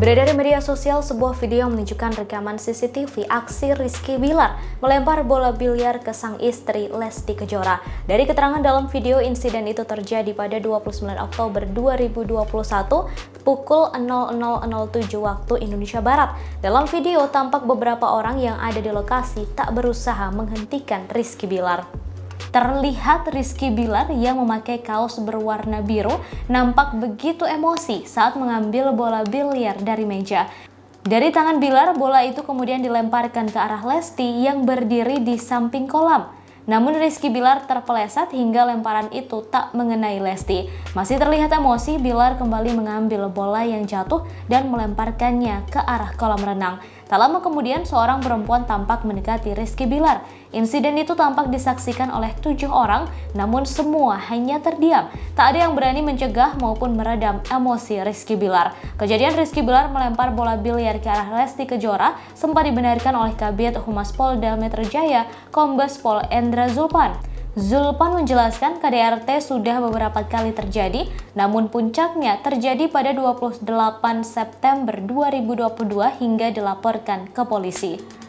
Beredar di media sosial sebuah video yang menunjukkan rekaman CCTV aksi Rizky Bilar melempar bola biliar ke sang istri Lesti Kejora. Dari keterangan dalam video, insiden itu terjadi pada 29 Oktober 2021 pukul 00.07 waktu Indonesia Barat. Dalam video tampak beberapa orang yang ada di lokasi tak berusaha menghentikan Rizky Bilar. Terlihat Rizky Bilar yang memakai kaos berwarna biru nampak begitu emosi saat mengambil bola biliar dari meja. Dari tangan Bilar, bola itu kemudian dilemparkan ke arah Lesti yang berdiri di samping kolam. Namun Rizky Bilar terpeleset hingga lemparan itu tak mengenai Lesti. Masih terlihat emosi, Bilar kembali mengambil bola yang jatuh dan melemparkannya ke arah kolam renang. Tak lama kemudian, seorang perempuan tampak mendekati Rizky Bilar. Insiden itu tampak disaksikan oleh 7 orang, namun semua hanya terdiam. Tak ada yang berani mencegah maupun meredam emosi Rizky Bilar. Kejadian Rizky Bilar melempar bola biliar ke arah Lesti Kejora sempat dibenarkan oleh Kabid Humas Polda Metro Jaya, Kombes Pol Endra Zulpan. Zulpan menjelaskan KDRT sudah beberapa kali terjadi, namun puncaknya terjadi pada 28 September 2022 hingga dilaporkan ke polisi.